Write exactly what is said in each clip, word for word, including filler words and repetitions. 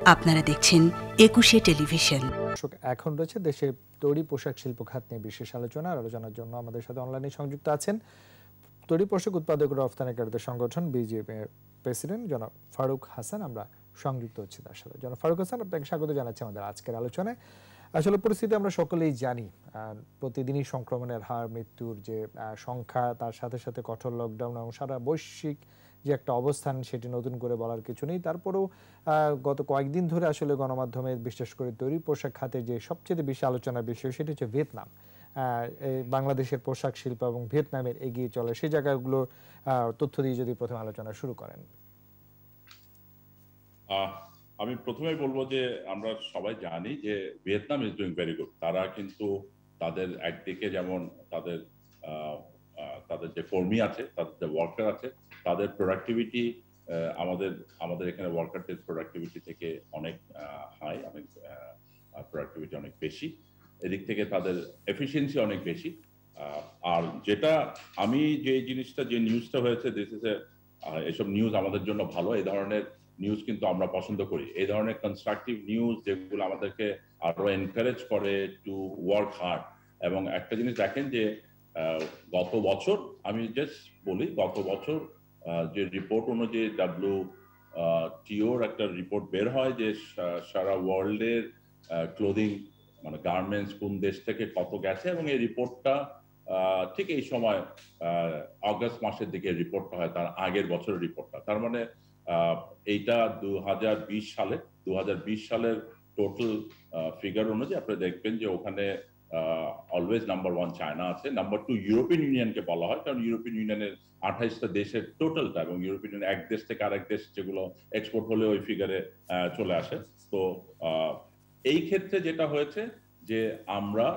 আপনারা দেখছেন একুশে টেলিভিশন। এখন রয়েছে দেশে তৈরি পোশাক শিল্প খাত নিয়ে বিশেষ আলোচনা আর আলোচনার জন্য আমাদের সাথে অনলাইনে সংযুক্ত আছেন তৈরি পোশাক উৎপাদক ও রফতানিকারীদের সংগঠন বিজিএম এর প্রেসিডেন্ট জনাব ফারুক হাসান। আমরা সংযুক্ত হচ্ছি তার সাথে। জনাব ফারুক হাসান, আপনাকে স্বাগত জানাচ্ছি আমাদের আজকের আলোচনায়। আসলে পরিস্থিতি আমরা সকলেই জানি, প্রতিদিনই সংক্রমণের হার, মৃত্যুর যে সংখ্যা, তার সাথে সাথে কঠোর লকডাউন এবং সারা বৈশ্বিক যে একটা অবস্থান, সেটি নতুন করে বলার কিছু নেই। তারপরেও গত কয়েকদিন ধরে আসলে গণমাধ্যমে বিশেষ করে তৈরি পোশাক খাতে যে সবচেয়ে বেশি আলোচনার বিষয় সেটি হচ্ছে ভিয়েতনাম। বাংলাদেশের পোশাক শিল্প এবং ভিয়েতনামের এগিয়ে চলে সেই জায়গাগুলো তথ্য দিয়ে যদি প্রথম আলোচনা শুরু করেন। আমি প্রথমেই বলবো যে আমরা সবাই জানি যে Vietnam is doing very good. তারা কিন্তু তাদের একদিকে যেমন তাদের তাদের যে কর্মী আছে, তাদের যে ওয়ার্কার আছে, তাদের প্রোডাক্টিভিটি আমাদের আমাদের এখানে ওয়ার্কারদের প্রোডাক্টিভিটি থেকে অনেক হাই, অনেক প্রোডাক্টিভিটি অনেক বেশি। এদিক থেকে তাদের এফিসিয়েন্সি অনেক বেশি। আর যেটা আমি যে জিনিসটা যে নিউজটা হয়েছে, দিস ইজ এ এসব নিউজ আমাদের জন্য ভালো। এই ধরনের নিউজ কিন্তু আমরা পছন্দ করি। এই ধরনের কনস্ট্রাকটিভ নিউজ যেগুলো আমাদেরকে আরো এনকারেজ করে টু ওয়ার্ক হার্ড। এবং একটা জিনিস দেখেন যে গত বছর, আমি জাস্ট বলি, গত বছর যে রিপোর্ট অনুযায়ী ডাব্লিউ টিওর একটা রিপোর্ট বের হয় যে সারা ওয়ার্ল্ডের ক্লোদিং মানে গার্মেন্টস কোন দেশ থেকে কত গেছে, এবং এই রিপোর্টটা ঠিক এই সময় অগস্ট মাসের দিকে রিপোর্টটা হয়, তার আগের বছরের রিপোর্টটা। তার মানে এইটা দু হাজার বিশ সালে দু হাজার বিশ সালের টোটাল ফিগার অনুযায়ী আপনি দেখবেন যে ওখানে অলওয়েজ নাম্বার ওয়ান চায়না আছে, নাম্বার টু ইউরোপিয়ান ইউনিয়নকে বলা হয়, কারণ ইউরোপিয়ান ইউনিয়নের আঠাইশটা দেশের টোটালটা, এবং ইউরোপিয়ান ইউনিয়ন এক দেশ থেকে আরেক দেশ যেগুলো এক্সপোর্ট হলে ওই ফিগারে চলে আসে। তো এই ক্ষেত্রে যেটা হয়েছে যে আমরা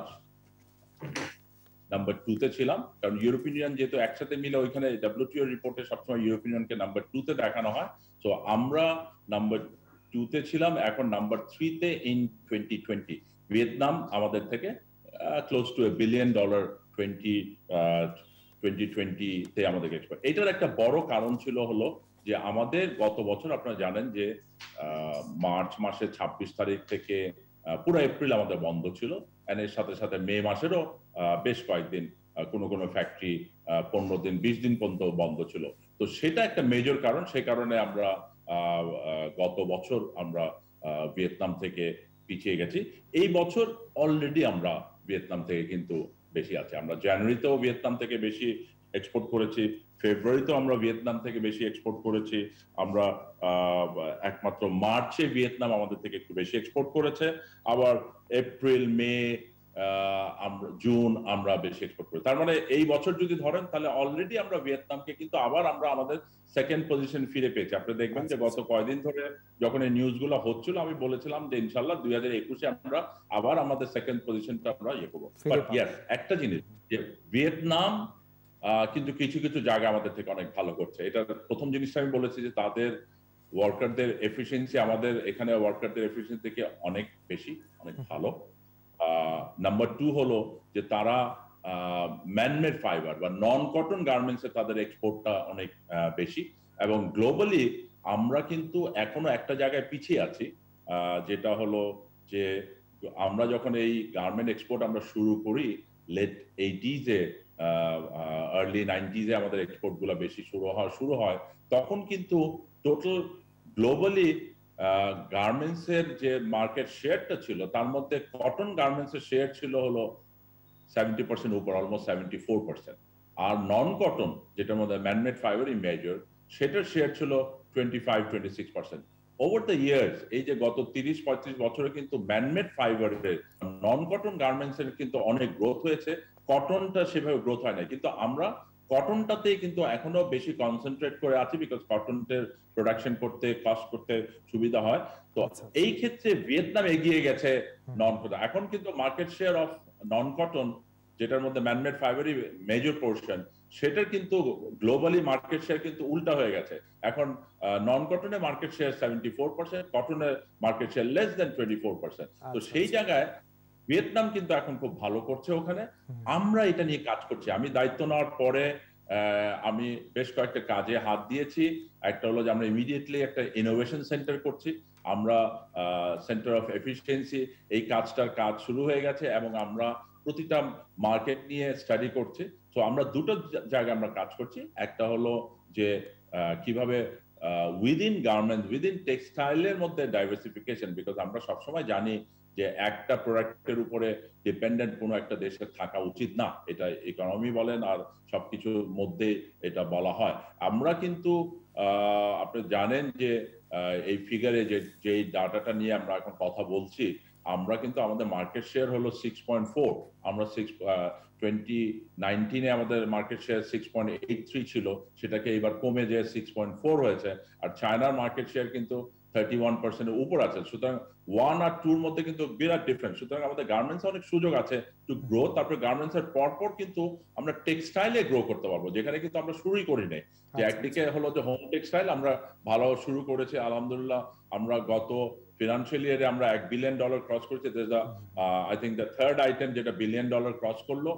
নাম্বার টু তে ছিলাম, কারণ ইউরোপিয়ান ইউনিয়ন যেহেতু একসাথে মিলে ওইখানে ডব্লিউটিও রিপোর্টে সবসময় ইউরোপিয়ান ইউনিয়নকে নাম্বার টু তে দেখানো হয়। তো আমরা নাম্বার টু তে ছিলাম, এখন নাম্বার থ্রি তে ইন টোয়েন্টি টোয়েন্টি। ভিয়েতনাম আমাদের থেকে close to a billion dollar twenty twenty twenty তে আমাদের এক্সপোর্ট। এটার একটা বড় কারণ ছিল হলো যে আমাদের গত বছর আপনারা জানেন যে মার্চ মাসের ছাব্বিশ তারিখ থেকে পুরো এপ্রিল আমাদের বন্ধ ছিল, এর সাথে সাথে মে মাসেরও বেশ কয়েকদিন কোনো কোনো ফ্যাক্টরি পনেরো দিন বিশ দিন পর্যন্ত বন্ধ ছিল। তো সেটা একটা মেজর কারণ। সেই কারণে আমরা গত বছর আমরা ভিয়েতনাম থেকে পিছিয়ে গেছি। এই বছর অলরেডি আমরা ভিয়েতনাম থেকে কিন্তু বেশি আছে। আমরা জানুয়ারিতেও ভিয়েতনাম থেকে বেশি এক্সপোর্ট করেছি, ফেব্রুয়ারিতেও আমরা ভিয়েতনাম থেকে বেশি এক্সপোর্ট করেছি। আমরা একমাত্র মার্চে ভিয়েতনাম আমাদের থেকে একটু বেশি এক্সপোর্ট করেছে, আবার এপ্রিল মে আমরা জুন আমরা বেশি এক্সপোর্ট করি। তার মানে এই বছর যদি ধরেন তাহলে অলরেডি আমরা ভিয়েতনামকে কিন্তু আবার আমরা আমাদের সেকেন্ড পজিশন ফিরে পেয়েছি। আপনি দেখবেন যে গত কয়েকদিন ধরে যখন এই নিউজগুলো হচ্ছিল, আমি বলেছিলাম যে ইনশাল্লাহ দুই হাজার একুশে আমরা আবার আমাদের সেকেন্ড পজিশনটা আমরা ইয়ে করবো। বাট ইয়েস, একটা জিনিস যে ভিয়েতনাম কিন্তু কিছু কিছু জায়গা আমাদের থেকে অনেক ভালো করছে। এটা প্রথম জিনিসটা আমি বলেছি যে তাদের ওয়ার্কারদের এফিসিয়েন্সি আমাদের এখানে ওয়ার্কারদের এফিসিয়েন্সি থেকে অনেক বেশি, অনেক ভালো। নাম্বার টু হলো যে তারা ম্যানমেড ফাইবার বা নন কটন গার্মেন্টসে তাদের এক্সপোর্টটা অনেক বেশি, এবং গ্লোবালি আমরা কিন্তু এখনো একটা জায়গায় পিছিয়ে আছি, যেটা হলো যে আমরা যখন এই গার্মেন্ট এক্সপোর্ট আমরা শুরু করি লেট এইটিজে আর্লি নাইনটিজে আমাদের এক্সপোর্ট গুলো বেশি শুরু হয় শুরু হয় তখন কিন্তু টোটাল গ্লোবালি গার্মেন্টস এর যে মার্কেট শেয়ারটা ছিল তার মধ্যে কটন গার্মেন্টস এর শেয়ার ছিল হলো সেভেন্টি পার্সেন্ট উপর, অলমোস্ট সেভেন্টি ফোর পার্সেন্ট। আর নন কটন যেটার মধ্যে ম্যানমেড ফাইবারই মেজর, সেটার শেয়ার ছিল twenty five twenty six percent. Over the years, এই যে গত তিরিশ পঁয়ত্রিশ বছরে কিন্তু ম্যানমেড ফাইবারের নন কটন গার্মেন্টস এর কিন্তু অনেক গ্রোথ হয়েছে, কটনটা সেভাবে গ্রোথ হয় না। কিন্তু আমরা কটনটাতে কিন্তু এখনো বেশি কনসেন্ট্রেট করে আছি, বিকজ কটনের প্রোডাকশন করতে কস্ট করতে সুবিধা হয়। তো এই ক্ষেত্রে ভিয়েতনাম এগিয়ে গেছে নন কটন। এখন কিন্তু market share of non cotton, যেটার মধ্যে ম্যানমেড ফাইবারই মেজর পোর্শন, সেটার কিন্তু গ্লোবালি মার্কেট শেয়ার কিন্তু উল্টা হয়ে গেছে। এখন নন কটনে market share seventy four percent, কটনের market share less than twenty four percent. তো সেই জায়গায় ভিয়েতনাম কিন্তু এখন খুব ভালো করছে ওখানে। আমরা এটা নিয়ে কাজ করছি। আমি দায়িত্ব নেওয়ার পরে আমি বেশ কয়েকটা কাজে হাত দিয়েছি। একটা হলো যে আমরা ইমিডিয়েটলি একটা ইনোভেশন সেন্টার করছি, আমরা সেন্টার অফ এফিসিয়েন্সি, এই কাজটার কাজ শুরু হয়ে গেছে এবং আমরা প্রতিটা মার্কেট নিয়ে স্টাডি করছি। তো আমরা দুটো জায়গায় আমরা কাজ করছি, একটা হলো যে কিভাবে উইদিন গার্মেন্টস উইদিন টেক্সটাইলের মধ্যে ডাইভার্সিফিকেশন, বিকজ আমরা সবসময় জানি যে একটা প্রোডাক্টের উপরে ডিপেন্ডেন্ট কোনো একটা দেশের থাকা উচিত না, এটা ইকোনমি বলেন আর সবকিছুর মধ্যে এটা বলা হয়। আমরা কিন্তু আপনি জানেন যে এই ফিগারে যে যে ডাটাটা নিয়ে আমরা এখন কথা বলছি, আমরা কিন্তু আমাদের মার্কেট শেয়ার হলো সিক্স পয়েন্ট ফোর, আমরা সিক্স টোয়েন্টি নাইনটিনে আমাদের market share six point eight three ছিল, সেটাকে এবার কমে যে সিক্স পয়েন্ট ফোর হয়েছে। আর চায়নার মার্কেট শেয়ার কিন্তু থার্টি ওয়ান পার্সেন্টের উপর আছে। সুতরাং ওয়ান আর টুর মধ্যে কিন্তু বিরাট ডিফারেন্স। সুতরাং আমাদের গার্মেন্টস অনেক সুযোগ আছে টু গ্রো। তারপরে গার্মেন্টস এর পরপর কিন্তু আমরা টেক্সটাইলে গ্রো করতে পারবো, যেখানে কিন্তু আমরা শুরুই করি নাই। যে একদিকে হলো যে হোম টেক্সটাইল আমরা ভালো শুরু করেছি আলহামদুলিল্লাহ, আমরা গত ফিনান্সিয়াল ইয়ারে আমরা এক বিলিয়ন ডলার ক্রস করেছি। I think the third item যেটা বিলিয়ন ডলার ক্রস করলো,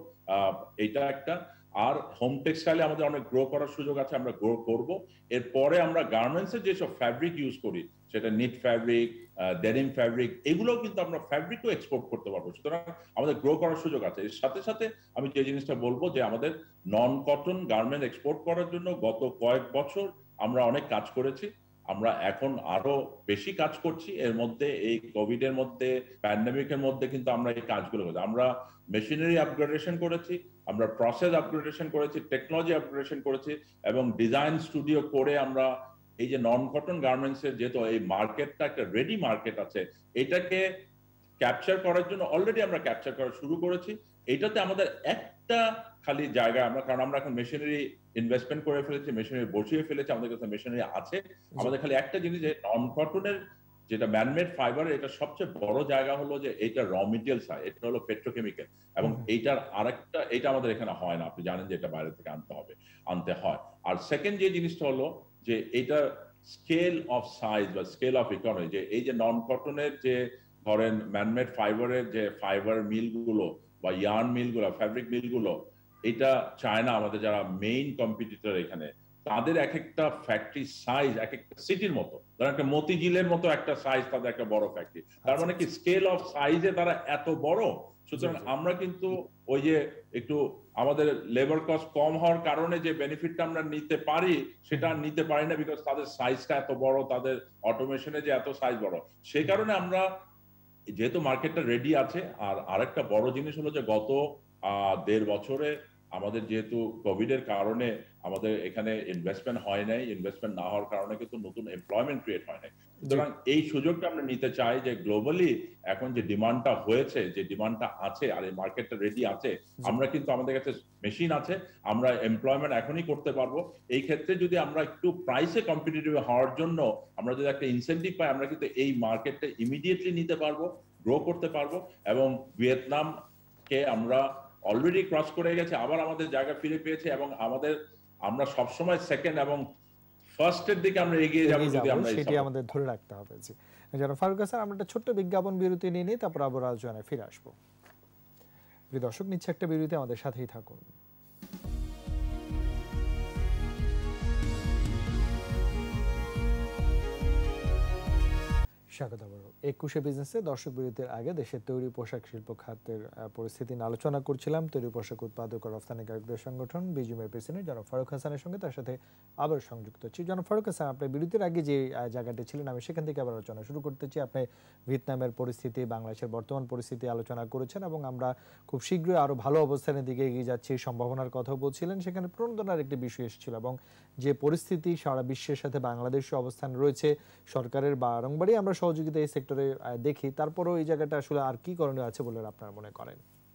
এটা একটা। আর হোম টেক্সটাইলে আমাদের অনেক গ্রো করার সুযোগ আছে, আমরা গ্রো করব। এরপরে আমরা গার্মেন্টস এর যেসব ফ্যাব্রিক ইউজ করি, সেটা নিট ফ্যাব্রিক, ডেনিম ফ্যাব্রিক, এগুলোও কিন্তু আমরা ফ্যাব্রিকও এক্সপোর্ট করতে পারবো। সুতরাং আমাদের গ্রো করার সুযোগ আছে। এর সাথে সাথে আমি যে জিনিসটা বলবো যে আমাদের নন কটন গার্মেন্ট এক্সপোর্ট করার জন্য গত কয়েক বছর আমরা অনেক কাজ করেছি, আমরা এখন আরো বেশি কাজ করছি। এর মধ্যে এই কোভিড এর মধ্যে, প্যান্ডেমিকের মধ্যে কিন্তু আমরা এই কাজগুলো করছি। আমরা মেশিনারি আপগ্রেডেশন করেছি, আমরা প্রসেস আপগ্রেডেশন করেছি, টেকনোলজি আপগ্রেডেশন করেছি এবং ডিজাইন স্টুডিও করে আমরা এই যে নন কটন গার্মেন্টস এর যেহেতু এই মার্কেটটা একটা রেডি মার্কেট আছে, এটাকে ক্যাপচার করার জন্য অলরেডি আমরা ক্যাপচার করা শুরু করেছি। এটাতে আমাদের একটা খালি জায়গা আমরা, কারণ আমরা এখন মেশিনারি ইনভেস্টমেন্ট করে ফেলেছি, মেশিনারি বসিয়ে ফেলেছি, আমাদের কাছে মেশিনারি আছে। আমাদের খালি একটা জিনিস, যে নন কটনের যেটা ম্যানমেড ফাইবার, এটা সবচেয়ে বড় জায়গা হলো যে এটা র মেটেরিয়ালস হয়, এটা হলো পেট্রোকেমিক্যাল, এবং এইটার আরেকটা, এটা আমাদের এখানে হয় না। আপনি জানেন যে এটা বাইরে থেকে আনতে হবে, আনতে হয়। আর সেকেন্ড যে জিনিসটা হলো যে এটা স্কেল অফ সাইজ বা স্কেল অফ ইকোনমি, যে এই যে নন কটনের যে ধরেন ম্যানমেড ফাইবারের যে ফাইবার মিলগুলো বা ইয়ার্ন মিলগুলো, ফ্যাব্রিক মিলগুলো, এটা চায়না আমাদের যারা মেইন কম্পিটিটর এখানে, তাদের এক একটা ফ্যাক্টরি সাইজ এক একটা সিটির মতো, ধরেন একটা মতিঝিলের মতো একটা সাইজ তাদের একটা বড় ফ্যাক্টরি। তার মানে কি স্কেল অফ সাইজে তারা এত বড়। সুতরাং আমরা কিন্তু ওই যে একটু আমাদের লেবার কস্ট কম হওয়ার কারণে যে বেনিফিটটা আমরা নিতে পারি, সেটা নিতে পারি না, বিকজ তাদের সাইজটা এত বড়, তাদের অটোমেশনে যে এত সাইজ বড়। সেই কারণে আমরা যেহেতু মার্কেটটা রেডি আছে। আর আরেকটা বড় জিনিস হলো যে গত আহ দেড় বছরে আমাদের যেহেতু কোভিড এর কারণে আমাদের এখানে ইনভেস্টমেন্ট হয় নাই, ইনভেস্টমেন্ট না হওয়ার কারণে কিন্তু নতুন এমপ্লয়মেন্ট ক্রিয়েট হয় নাই। সুতরাং এই সুযোগটা আমরা নিতে চাই যে গ্লোবালি এখন যে ডিমান্ডটা হয়েছে, যে ডিমান্ডটা আছে আর এই মার্কেটটা রেডি আছে, আমরা কিন্তু আমাদের কাছে মেশিন আছে, আমরা এমপ্লয়মেন্ট এখনই করতে পারবো। এই ক্ষেত্রে যদি আমরা একটু প্রাইসে কম্পিটিটিভ হওয়ার জন্য আমরা যদি একটা ইনসেন্টিভ পাই, আমরা কিন্তু এই মার্কেটটা ইমিডিয়েটলি নিতে পারবো, গ্রো করতে পারবো। এবং ভিয়েতনামকে আমরা অলরেডি ক্রস করে গেছে, আবার আমাদের জায়গা ফিরে পেয়েছে, এবং আমাদের আমরা সবসময় সেকেন্ড এবং ফার্স্টের দিকে আমরা এগিয়ে যাব যদি আমরা সেটি আমাদের ধরে রাখতে হবে। জি জনাব ফারুক হাসান, আমরা একটা ছোট্ট বিজ্ঞাপন বিরতি নিয়ে নিই, তারপর আবার আলোচনায় ফিরে আসবো। প্রিয় দর্শক, নিচ্ছে একটা বিরতি, আমাদের সাথেই থাকুন। স্বাগত আবারও একুশে বিজনেসে। দর্শক বিরতির আগে দেশের তৈরি পোশাক শিল্প খাতের পরিস্থিতি নিয়ে আলোচনা করছিলাম তৈরি পোশাক উৎপাদক ও রফতানিকারকদের সংগঠন বিজিএমের প্রেসিডেন্ট জনাব ফারুক হাসানের সঙ্গে। তার সাথে আবার সংযুক্ত হচ্ছি। জনাব ফারুক হাসান, আপনি বিরতির আগে যে জায়গাটি ছিলেন, আমি সেখান থেকে আবার আলোচনা শুরু করতে চাই। আপনি ভিয়েতনামের পরিস্থিতি, বাংলাদেশের বর্তমান পরিস্থিতি আলোচনা করেছেন এবং আমরা খুব শীঘ্রই আরও ভালো অবস্থানের দিকে এগিয়ে যাচ্ছি সম্ভাবনার কথাও বলছিলেন। সেখানে প্রণোদনার একটি বিষয় এসেছিল এবং যে পরিস্থিতি সারা বিশ্বের সাথে বাংলাদেশের অবস্থান রয়েছে, সরকারের বারংবারই আমরা সহযোগিতা এই সেক্টরে দেখি, তারপরেও এই জায়গাটা আসলে আর কি করণীয় আছে বলে আপনারা মনে করেন?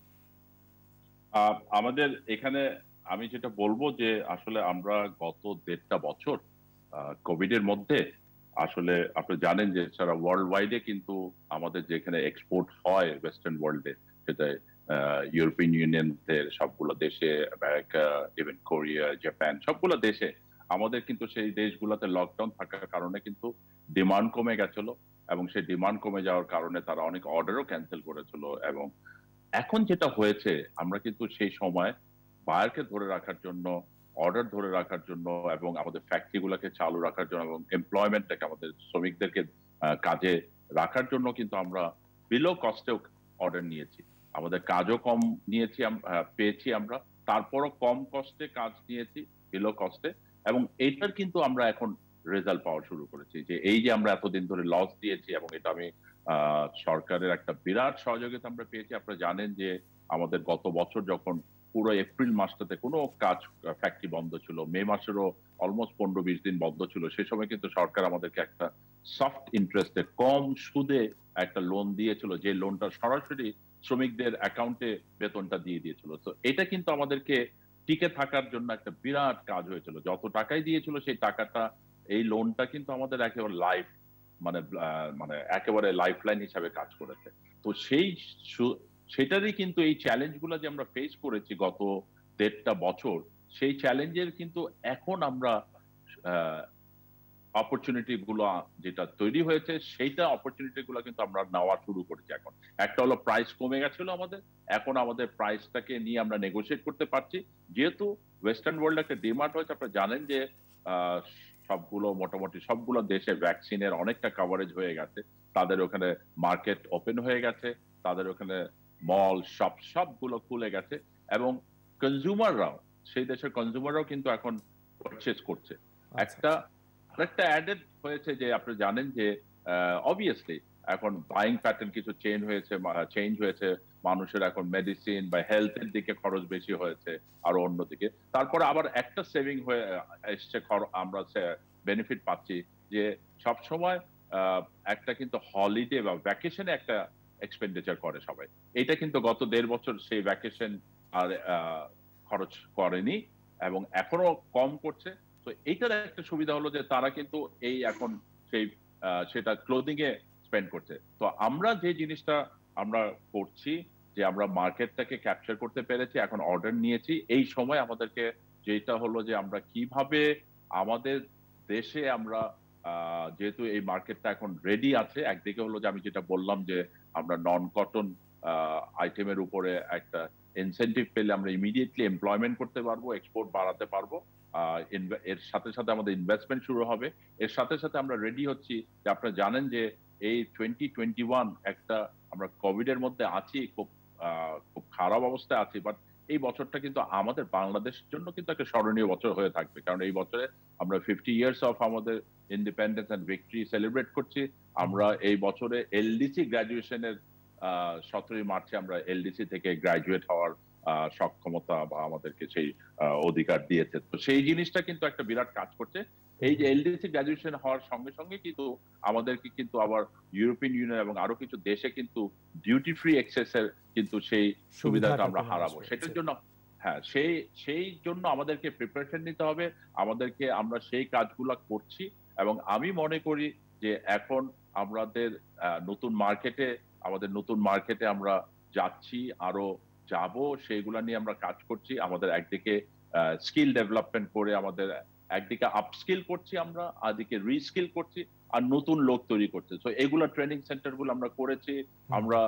আমাদের এখানে আমি যেটা বলবো যে আসলে আমরা গত দেড়টা বছর কোভিড এর মধ্যে আসলে আপনি জানেন যে সারা ওয়ার্ল্ড ওয়াইডে কিন্তু আমাদের যেখানে এক্সপোর্ট হয় ওয়েস্টার্ন ওয়ার্ল্ডে, সেটা ইউরোপিয়ান ইউনিয়নের সবগুলো দেশে, আমেরিকা, ইভেন কোরিয়া, জাপান, সবগুলো দেশে আমাদের কিন্তু সেই দেশগুলোতে লকডাউন থাকার কারণে কিন্তু ডিমান্ড কমে গেছিল, এবং সেই ডিমান্ড কমে যাওয়ার কারণে তারা অনেক অর্ডারও ক্যান্সেল করেছিল। এবং এখন যেটা হয়েছে, আমরা কিন্তু সেই সময় বায়ারকে ধরে রাখার জন্য অর্ডার ধরে রাখার জন্য এবং আমাদের ফ্যাক্টরিগুলোকে চালু রাখার জন্য এবং এমপ্লয়মেন্টটাকে আমাদের শ্রমিকদেরকে কাজে রাখার জন্য কিন্তু আমরা বিলো কস্টেও অর্ডার নিয়েছি। আমাদের কাজও কম নিয়েছি পেয়েছি আমরা, তারপরও কম কস্টে কাজ নিয়েছি বিলো কস্টে, এবং এইটার কিন্তু আমরা এখন রেজাল্ট পাওয়া শুরু করেছি। যে এই যে আমরা এতদিন ধরে লস দিয়েছি এবং এটা আমি সরকারের একটা বিরাট সহযোগিতা আমরা পেয়েছি। আপনারা জানেন যে আমাদের গত বছর যখন পুরো এপ্রিল মাসটাতে কোনো কাজ ফ্যাক্টরি বন্ধ ছিল, মে মাসেরও অলমোস্ট পনেরো বিশ দিন বন্ধ ছিল, সে সময় কিন্তু সরকার আমাদেরকে একটা সফট ইন্টারেস্টে কম সুদে একটা লোন দিয়েছিল, যে লোনটা সরাসরি শ্রমিকদের অ্যাকাউন্টে বেতনটা দিয়ে দিয়েছিল। তো এটা কিন্তু আমাদেরকে টিকে থাকার জন্য একটা বিরাট কাজ হয়েছিল। যত টাকাই দিয়েছিল সেই টাকাটা, এই লোনটা কিন্তু আমাদের একেবারে লাইফ মানে মানে একেবারে লাইফ লাইন হিসাবে কাজ করেছে। তো সেই সেটারই কিন্তু এই চ্যালেঞ্জগুলো যে আমরা ফেস করেছি গত দেড়টা বছর, সেই চ্যালেঞ্জের কিন্তু এখন আমরা অপরচুনিটি গুলো যেটা তৈরি হয়েছে সেইটা অপরচুনিটি গুলো কিন্তু আমরা নেওয়া শুরু করেছি। এখন একটা হলো প্রাইস কমে গেছিল আমাদের, এখন আমাদের প্রাইসটাকে নিয়ে আমরা নেগোশিয়েট করতে পারছি। যেহেতু ওয়েস্টার্ন ওয়ার্ল্ড একটা ডিমান্ড হয়েছে, আপনারা জানেন যে সবগুলো মোটামুটি সবগুলো দেশে ভ্যাকসিনের অনেকটা কভারেজ হয়ে গেছে, তাদের ওখানে মার্কেট ওপেন হয়ে গেছে, তাদের ওখানে মল সব সবগুলো খুলে গেছে, এবং কনজিউমাররাও সেই দেশের কনজিউমাররাও কিন্তু এখন পারচেজ করছে। একটা আরেকটা অ্যাডেড হয়েছে যে আপনি জানেন যে অবভিয়াসলি এখন বাইং প্যাটার্ন কিছু চেঞ্জ হয়েছে চেঞ্জ হয়েছে মানুষের এখন মেডিসিন বা হেলথের দিকে খরচ বেশি হয়েছে আরো অন্যদিকে। তারপরে আবার একটা সেভিং হয়ে এসছে, আমরা বেনিফিট পাচ্ছি যে সবসময় একটা কিন্তু হলিডে বা ভ্যাকেশনে একটা এক্সপেন্ডিচার করে সবাই। এটা কিন্তু গত দেড় বছর সেই ভ্যাকেশন আর খরচ করেনি এবং এখনো কম করছে। তো এইটার একটা সুবিধা হলো যে তারা কিন্তু এই এখন সেই সেটা ক্লোদিং এ স্পেন্ড করছে। তো আমরা যে জিনিসটা আমরা করছি যে আমরা মার্কেটটাকে ক্যাপচার করতে পেরেছি, এখন অর্ডার নিয়েছি, এই সময় আমাদেরকে যেটা হলো যে আমরা কিভাবে আমাদের দেশে আমরা যেহেতু এই মার্কেটটা এখন রেডি আছে, একদিকে হলো যে আমি যেটা বললাম যে আমরা নন কটন আইটেমের উপরে একটা ইনসেন্টিভ পেলে আমরা ইমিডিয়েটলি এমপ্লয়মেন্ট করতে পারবো, এক্সপোর্ট বাড়াতে পারবো, এর সাথে সাথে আমাদের ইনভেস্টমেন্ট শুরু হবে। এর সাথে সাথে আমরা রেডি হচ্ছি যে আপনারা জানেন যে এই টোয়েন্টি টোয়েন্টি ওয়ান একটা আমরা কোভিড এর মধ্যে আছি, খুব খুব খারাপ অবস্থায় আছি, বাট এই বছরটা কিন্তু আমাদের বাংলাদেশের জন্য কিন্তু একটা স্মরণীয় বছর হয়ে থাকবে। কারণ এই বছরে আমরা ফিফটি ইয়ার্স অফ আমাদের ইন্ডিপেন্ডেন্স এন্ড ভিক্টরি সেলিব্রেট করছি। আমরা এই বছরে এলডিসি গ্রাজুয়েশনের সতেরোই মার্চে আমরা এলডিসি থেকে গ্রাজুয়েট হওয়ার সক্ষমতা বা আমাদেরকে সেই অধিকার দিয়েছে। তো সেই জিনিসটা কিন্তু একটা বিরাট কাজ করছে। এই যে এলডিসি গ্রাজুয়েশন হওয়ার সঙ্গে সঙ্গে কিন্তু আমাদেরকে কিন্তু আবার ইউরোপিয়ান ইউনিয়ন এবং আরো কিছু দেশে কিন্তু ডিউটি ফ্রি অ্যাক্সেস এর কিন্তু সেই সুবিধাটা আমরা হারাবো। সেটার জন্য হ্যাঁ সেই সেই জন্য আমাদেরকে প্রিপারেশন নিতে হবে, আমাদেরকে আমরা সেই কাজগুলো করছি। এবং আমি মনে করি যে এখন আমাদের নতুন মার্কেটে আমাদের নতুন মার্কেটে আমরা যাচ্ছি, আরো যাব, সেইগুলা নিয়ে আমরা কাজ করছি। আমাদের একদিকে স্কিল ডেভেলপমেন্ট করে আমাদের একদিকে আপস্কিল করছি আমরা, আদিকে রিস্কিল করছি, আর নতুন লোক তৈরি করছে। তো এগুলা ট্রেনিং সেন্টার গুলো আমরা করেছি, আমরা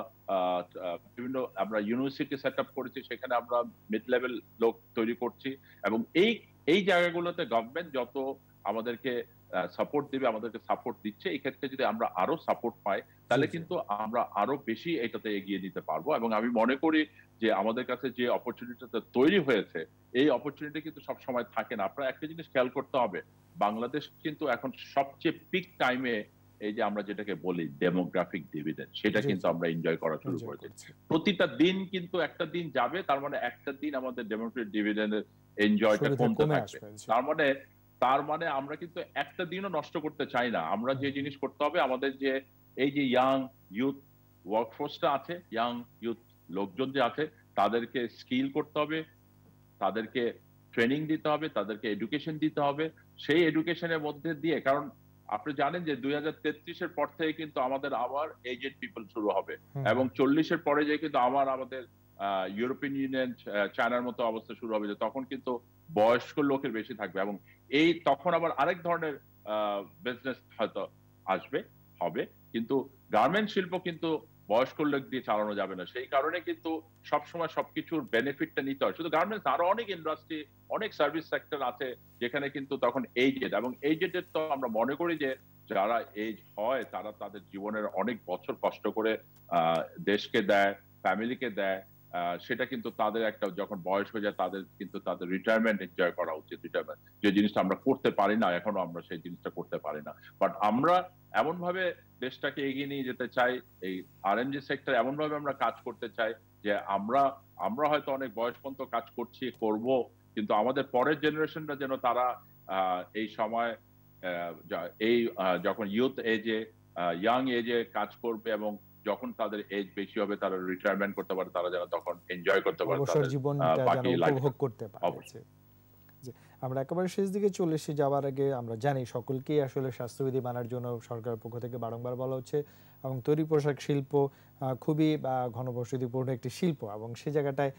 বিভিন্ন আমরা ইউনিভার্সিটি সেট আপ করেছি, সেখানে আমরা মিড লেভেল লোক তৈরি করছি। এবং এই এই জায়গাগুলোতে গভর্নমেন্ট যত আমাদেরকে সাপোর্ট দিবে, আমাদেরকে সাপোর্ট দিচ্ছে, এই ক্ষেত্রে যদি আমরা আরো সাপোর্ট পাই তাহলে কিন্তু আমরা আরো বেশি এটাতে এগিয়ে নিতে পারবো। এবং আমি মনে করি যে আমাদের কাছে যে অপরচুনিটিটা তৈরি হয়েছে, এই অপরচুনিটি কিন্তু সব সময় থাকে না। আপনারা একটা জিনিস খেয়াল করতে হবে, বাংলাদেশ কিন্তু এখন সবচেয়ে পিক টাইমে এই যে আমরা যেটাকে বলি ডেমোগ্রাফিক ডিভিডেন্ড, সেটা কিন্তু আমরা এনজয় করা শুরু করেছি। প্রতিটা দিন কিন্তু একটা দিন যাবে, তার মানে একটা দিন আমাদের ডেমোগ্রাফিক ডিভিডেন্ডের এনজয়টা কমতে থাকবে। তার মানে তার মানে আমরা কিন্তু একটা দিনও নষ্ট করতে চাই না। আমরা যে জিনিস করতে হবে, আমাদের যে এই যে ইয়াং ইউথ ওয়ার্কফোর্সটা আছে, ইয়াং ইউথ লোকজন যে আছে, তাদেরকে স্কিল করতে হবে, তাদেরকে ট্রেনিং দিতে হবে, তাদেরকে এডুকেশন দিতে হবে। সেই এডুকেশনের মধ্যে দিয়ে, কারণ আপনি জানেন যে দুই হাজার তেত্রিশের পর থেকে কিন্তু আমাদের আবার এজেড পিপল শুরু হবে, এবং চল্লিশের পরে যে কিন্তু আবার আমাদের ইউরোপিয়ান ইউনিয়ন চায়নার মতো অবস্থা শুরু হবে, যে তখন কিন্তু বয়স্ক লোকের বেশি থাকবে, এবং এই তখন আবার আরেক ধরনের বিজনেস হয়তো আসবে হবে। কিন্তু গার্মেন্ট শিল্প কিন্তু বয়স্ক লোক দিয়ে চালানো যাবে না। সেই কারণে কিন্তু সবসময় সবকিছুর বেনিফিটটা নিতে হয়। শুধু গার্মেন্টস, আরো অনেক ইন্ডাস্ট্রি, অনেক সার্ভিস সেক্টর আছে যেখানে কিন্তু তখন এইজেড, এবং এইজেডের তো আমরা মনে করি যে যারা এজ হয় তারা তাদের জীবনের অনেক বছর কষ্ট করে আহ দেশকে দেয়, ফ্যামিলিকে দেয়, সেটা কিন্তু তাদের একটা যখন বয়স হয়ে যায় তাদের কিন্তু তাদের রিটায়ারমেন্ট এনজয় করা উচিত। রিটায়ারমেন্ট যে জিনিসটা আমরা করতে পারি না, এখনো আমরা সেই জিনিসটা করতে পারি না। বাট আমরা এমন ভাবে দেশটাকে এগিয়ে নিয়ে যেতে চাই, এই আরএমজি সেক্টর এমন ভাবে আমরা কাজ করতে চাই যে আমরা আমরা হয়তো অনেক বয়স পর্যন্ত কাজ করছি, করব, কিন্তু আমাদের পরের জেনারেশনটা যেন তারা আহ এই সময় এই যখন ইউথ এজে, ইয়াং এজে কাজ করবে এবং যখন তাদের এজ বেশি হবে তারা রিটায়ারমেন্ট করতে পারে, তারা যেন তখন এনজয় করতে পারে, অবসর জীবনটা যেন উপভোগ করতে পারে। জি, আমরা একেবারে শেষ দিকে চলে এসে যাওয়ার আগে আমরা জানি সকলকেই আসলে স্বাস্থ্যবিধি মানার জন্য সরকারের পক্ষ থেকে বারংবার বলা হচ্ছে, এবং তৈরি পোশাক শিল্প খুবই ঘনবসতিপূর্ণ একটি শিল্প, এবং সেই জায়গাটায়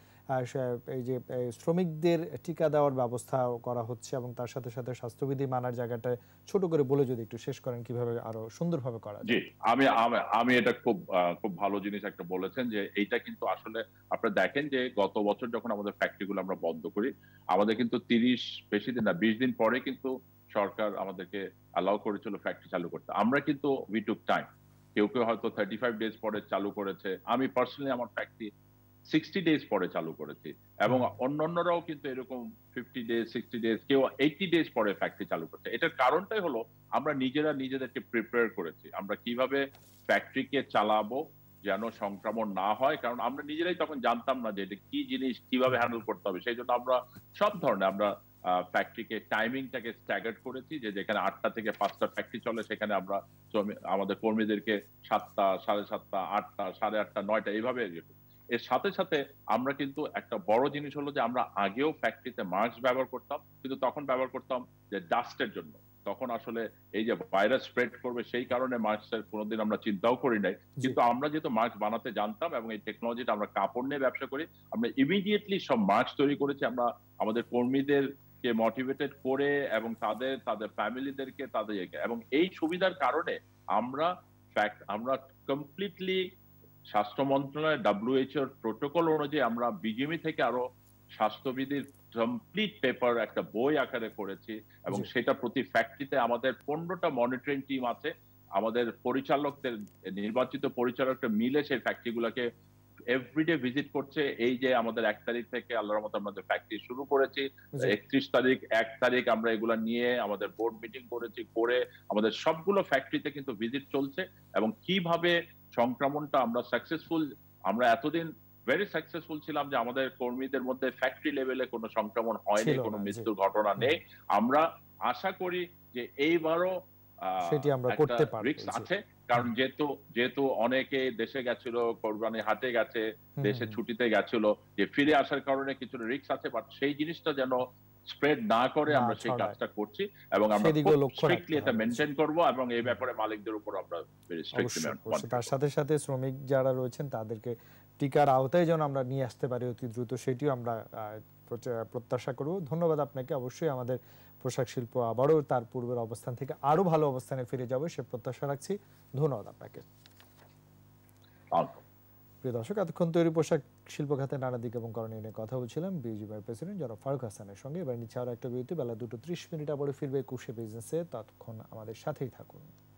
এই যে শ্রমিকদের টিকা দেওয়ার ব্যবস্থা করা হচ্ছে, এবং তার সাথে সাথে স্বাস্থ্যবিধি মানার জায়গাটায় ছোট করে বলে যদি একটু শেষ করেন কিভাবে আরো সুন্দরভাবে করা যায়। জি, আমি আমি এটা খুব খুব ভালো জিনিস একটা বলেছেন যে এইটা কিন্তু আসলে আপনারা দেখেন যে গত বছর যখন আমাদের ফ্যাক্টরিগুলো আমরা বন্ধ করি, আমাদের কিন্তু তিরিশ বেশি দিন না বিশ দিন পরে কিন্তু সরকার আমাদেরকে অ্যালাউ করেছিল ফ্যাক্টরি চালু করতে। আমরা কিন্তু উই টুক টাইম, কেউ কেউ হয়তো থার্টি ফাইভ ডেজ পরে চালু করেছে, আমি পার্সোনালি আমার ফ্যাক্টরি সিক্সটি ডেজ পরে চালু করেছি, এবং অন্যান্যরাও কিন্তু এরকম ফিফটি ডেজ, সিক্সটি ডেজ, কেউ এইটি ডেজ পরে ফ্যাক্টরি চালু করছে। এটার কারণটাই হলো আমরা নিজেরা নিজেদেরকে প্রিপেয়ার করেছি, আমরা কিভাবে ফ্যাক্টরিকে চালাবো যেন সংক্রমণ না হয়, কারণ আমরা নিজেরাই তখন জানতাম না যে এটা কি জিনিস, কিভাবে হ্যান্ডেল করতে হবে। সেই জন্য আমরা সব ধরনের আমরা ফ্যাক্টরিকে টাইমিংটাকে স্ট্যাগার্ড করেছি, যে যেখানে আটটা থেকে পাঁচটা ফ্যাক্টরি চলে সেখানে আমরা আমাদের কর্মীদেরকে সাতটা, সাড়ে সাতটা, আটটা, সাড়ে আটটা, নয়টা এইভাবে। এর সাথে সাথে আমরা কিন্তু একটা বড় জিনিস হলো যে আমরা আগেও ফ্যাক্টরিতে মাস্ক ব্যবহার করতাম, কিন্তু তখন ব্যবহার করতাম যে ডাস্টের জন্য, তখন আসলে এই যে ভাইরাস স্প্রেড করবে সেই কারণে মাস্কের কোনোদিন আমরা চিন্তাও করি নাই। কিন্তু আমরা যেহেতু মাস্ক বানাতে জানতাম এবং এই টেকনোলজিটা আমরা কাপড় নিয়ে ব্যবসা করি, আমরা ইমিডিয়েটলি সব মাস্ক তৈরি করেছি। আমরা আমাদের কর্মীদেরকে মোটিভেটেড করে এবং তাদের তাদের ফ্যামিলিদেরকে তাদের, এবং এই সুবিধার কারণে আমরা ফ্যাক্ট আমরা কমপ্লিটলি স্বাস্থ্য মন্ত্রণালয় ডাব্লিউএইচও প্রোটোকল অনুযায়ী আমরা বিজিএমই থেকে আরো স্বাস্থ্যবিধির কমপ্লিট পেপার একটা বই আকারে করেছি, এবং সেটা প্রতি ফ্যাক্টরিতে আমাদের পনেরোটা মনিটরিং টিম আছে, আমাদের পরিচালকদের নির্বাচিত পরিচালকদের মিলে সেই ফ্যাক্টরিগুলোকে এভরিডে ভিজিট করছে। এই যে আমাদের এক তারিখ থেকে আল্লাহর মতো আমাদের ফ্যাক্টরি শুরু করেছি, একত্রিশ তারিখ এক তারিখ আমরা এগুলা নিয়ে আমাদের বোর্ড মিটিং করেছি, করে আমাদের সবগুলো ফ্যাক্টরিতে কিন্তু ভিজিট চলছে, এবং কিভাবে সংক্রমণটা আমরা সাকসেসফুল, আমরা এতদিন ভেরি সাকসেসফুল ছিলাম যে আমাদের কর্মীদের মধ্যে ফ্যাক্টরি লেভেলে কোনো সংক্রমণ হয়নি, কোনো মৃত্যুর ঘটনা নেই। আমরা আশা করি যে এইবারও সেটি আমরা করতে পারব। রিস্ক আছে, কারণ যেহেতু যেহেতু অনেকে দেশে গেছিল, কোরবানি হাটে গেছে, দেশে ছুটিতে গেছিল, যে ফিরে আসার কারণে কিছু রিস্ক আছে, বাট সেই জিনিসটা যেন স্প্রেড না করে আমরা সেই কাজটা করছি, এবং আমরা স্ট্রিক্টলি এটা মেইনটেইন করব, এবং এই ব্যাপারে মালিকদের উপর আমরা ভেরি স্ট্রিক্টলি মেইনটেইন। তার সাথে সাথে শ্রমিক যারা রয়েছেন তাদেরকে টিকার আওতায় যেন আমরা নিয়ে আসতে পারি অতি দ্রুত, সেটিও আমরা প্রত্যাশা করব। ধন্যবাদ আপনাকে। অবশ্যই আমাদের পোশাক শিল্প আবারও তার পূর্বের অবস্থান থেকে আরো ভালো অবস্থানে ফিরে যাবে সে প্রত্যাশা রাখছি। ধন্যবাদ আপনাকে। প্রিয় দর্শক, এতক্ষণ তৈরি পোশাক শিল্প খাতে নানা দিক এবং করণীয় নিয়ে কথা বলছিলাম বিজিএমইএর প্রেসিডেন্ট জনাব ফারুক হাসানের সঙ্গে। এবার নিচ্ছে আরো একটা বিরতি, বেলা দুটো ত্রিশ মিনিট আবারও ফিরবে একুশে বিজনেসে, ততক্ষণ আমাদের সাথেই থাকুন।